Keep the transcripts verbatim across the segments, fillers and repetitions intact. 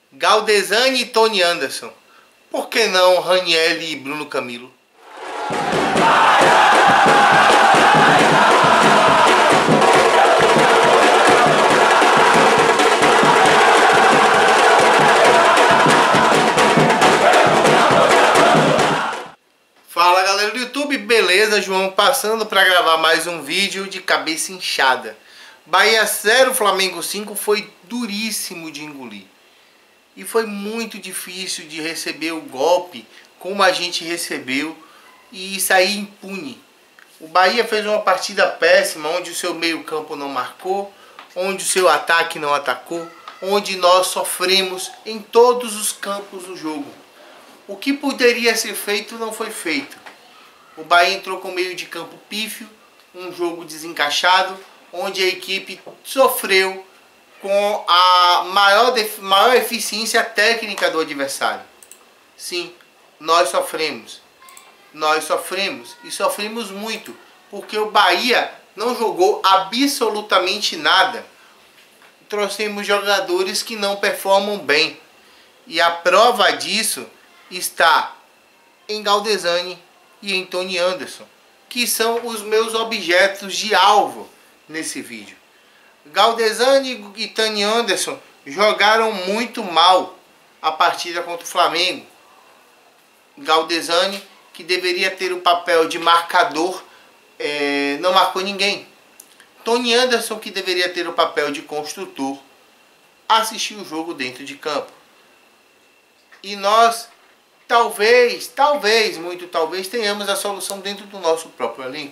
Galdesani e Tony Anderson. Por que não Raniel e Bruno Camilo? Fala galera do YouTube, beleza? João passando para gravar mais um vídeo de cabeça inchada. Bahia zero, Flamengo cinco foi duríssimo de engolir. E foi muito difícil de receber o golpe como a gente recebeu e sair impune. O Bahia fez uma partida péssima, onde o seu meio campo não marcou, onde o seu ataque não atacou, onde nós sofremos em todos os campos do jogo. O que poderia ser feito não foi feito. O Bahia entrou com meio de campo pífio, um jogo desencaixado, onde a equipe sofreu com a maior, maior eficiência técnica do adversário. Sim, nós sofremos. Nós sofremos e sofremos muito, porque o Bahia não jogou absolutamente nada. Trouxemos jogadores que não performam bem. E a prova disso está em Galdesani e em Tony Anderson, que são os meus objetos de alvo nesse vídeo. Galdesani e Tony Anderson jogaram muito mal a partida contra o Flamengo. Galdesani, que deveria ter o papel de marcador, é, não marcou ninguém. Tony Anderson, que deveria ter o papel de construtor, assistiu o jogo dentro de campo. E nós, talvez, talvez, muito talvez, tenhamos a solução dentro do nosso próprio elenco.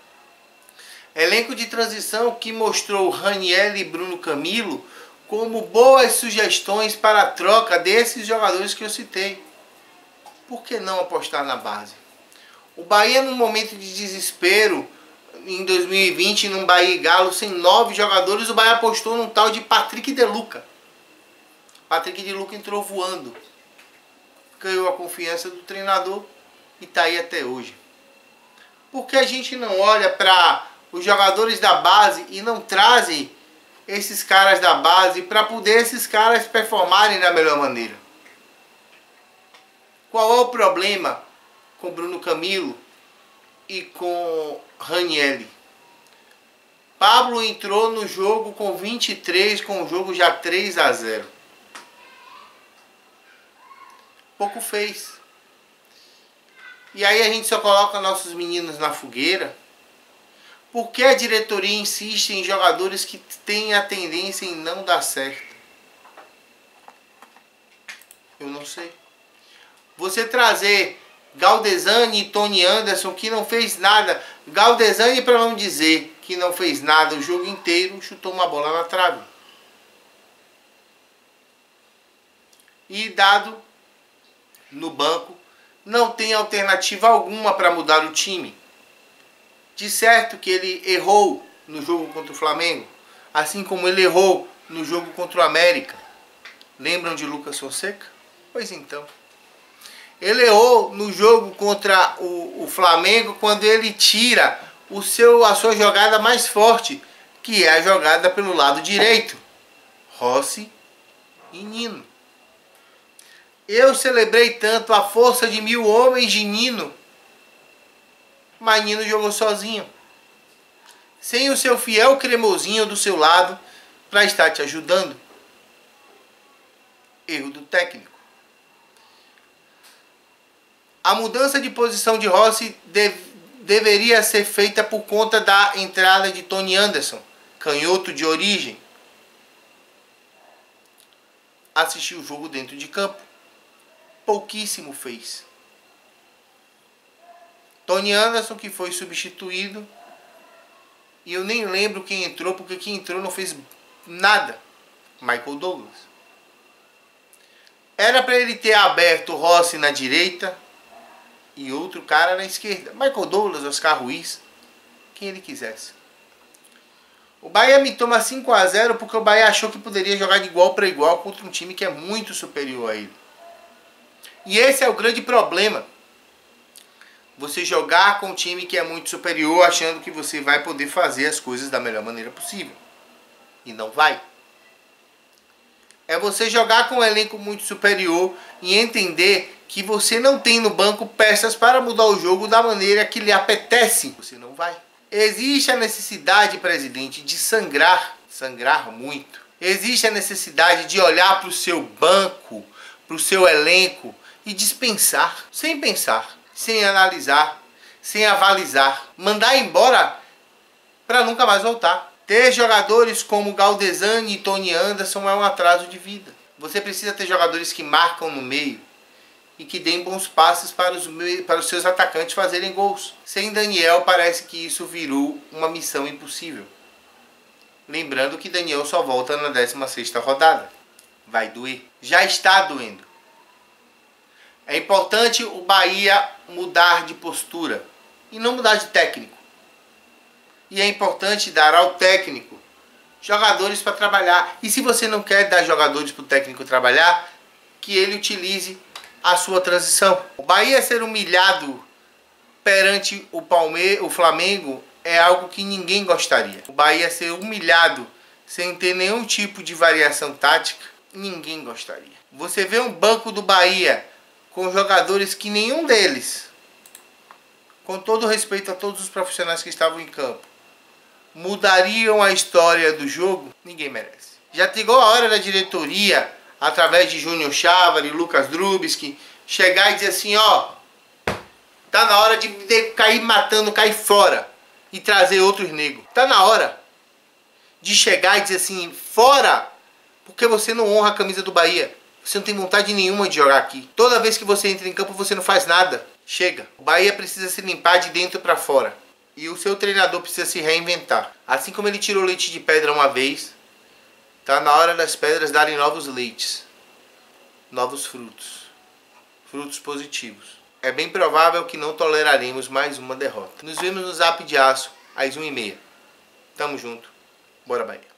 Elenco de transição que mostrou Raniel e Bruno Camilo como boas sugestões para a troca desses jogadores que eu citei. Por que não apostar na base? O Bahia, num momento de desespero, em dois mil e vinte, num Bahia e Galo, sem nove jogadores, o Bahia apostou num tal de Patrick de Luca. Patrick de Luca entrou voando. Ganhou a confiança do treinador e está aí até hoje. Por que a gente não olha para os jogadores da base e não trazem esses caras da base para poder esses caras performarem da melhor maneira? Qual é o problema com Bruno Camilo e com Raniel? Pablo entrou no jogo com vinte e três, com o jogo já três a zero. Pouco fez. E aí a gente só coloca nossos meninos na fogueira. Por que a diretoria insiste em jogadores que têm a tendência em não dar certo? Eu não sei. Você trazer Galdesani e Tony Anderson, que não fez nada. Galdesani, para não dizer que não fez nada o jogo inteiro, chutou uma bola na trave. E Dado no banco, não tem alternativa alguma para mudar o time. De certo que ele errou no jogo contra o Flamengo, assim como ele errou no jogo contra o América. Lembram de Lucas Fonseca? Pois então. Ele errou no jogo contra o, o Flamengo quando ele tira o seu, a sua jogada mais forte, que é a jogada pelo lado direito. Rossi e Nino. Eu celebrei tanto a força de mil homens de Nino, mas Nino jogou sozinho, sem o seu fiel cremosinho do seu lado para estar te ajudando. Erro do técnico. A mudança de posição de Rossi deve, deveria ser feita por conta da entrada de Tony Anderson, canhoto de origem. Assistiu o jogo dentro de campo. Pouquíssimo fez. Tony Anderson, que foi substituído, e eu nem lembro quem entrou, porque quem entrou não fez nada. Michael Douglas. Era para ele ter aberto Rossi na direita e outro cara na esquerda. Michael Douglas, Oscar Ruiz, quem ele quisesse. O Bahia me toma cinco a zero porque o Bahia achou que poderia jogar de igual para igual contra um time que é muito superior a ele. E esse é o grande problema. Você jogar com um time que é muito superior, achando que você vai poder fazer as coisas da melhor maneira possível. E não vai. É você jogar com um elenco muito superior e entender que você não tem no banco peças para mudar o jogo da maneira que lhe apetece. Você não vai. Existe a necessidade, presidente, de sangrar, sangrar muito. Existe a necessidade de olhar para o seu banco, para o seu elenco e dispensar, sem pensar, sem analisar, sem avalizar, mandar embora para nunca mais voltar. Ter jogadores como Galdesani e Tony Anderson é um atraso de vida. Você precisa ter jogadores que marcam no meio e que deem bons passes para os, para os seus atacantes fazerem gols. Sem Daniel, parece que isso virou uma missão impossível. Lembrando que Daniel só volta na décima sexta rodada. Vai doer. Já está doendo. É importante o Bahia mudar de postura e não mudar de técnico. E é importante dar ao técnico jogadores para trabalhar. E se você não quer dar jogadores para o técnico trabalhar, que ele utilize a sua transição. O Bahia ser humilhado perante o Palmeiras, o Flamengo, é algo que ninguém gostaria. O Bahia ser humilhado sem ter nenhum tipo de variação tática, ninguém gostaria. Você vê um banco do Bahia com jogadores que nenhum deles, com todo respeito a todos os profissionais que estavam em campo, mudariam a história do jogo, ninguém merece. Já chegou a hora da diretoria, através de Júnior Chávari, Lucas Drubsky, chegar e dizer assim, ó, tá na hora de cair matando, cair fora e trazer outros negros. Tá na hora de chegar e dizer assim, fora, porque você não honra a camisa do Bahia. Você não tem vontade nenhuma de jogar aqui. Toda vez que você entra em campo, você não faz nada. Chega. O Bahia precisa se limpar de dentro para fora. E o seu treinador precisa se reinventar. Assim como ele tirou leite de pedra uma vez, tá na hora das pedras darem novos leites. Novos frutos. Frutos positivos. É bem provável que não toleraremos mais uma derrota. Nos vemos no Zap de Aço, às uma e meia. Tamo junto. Bora, Bahia.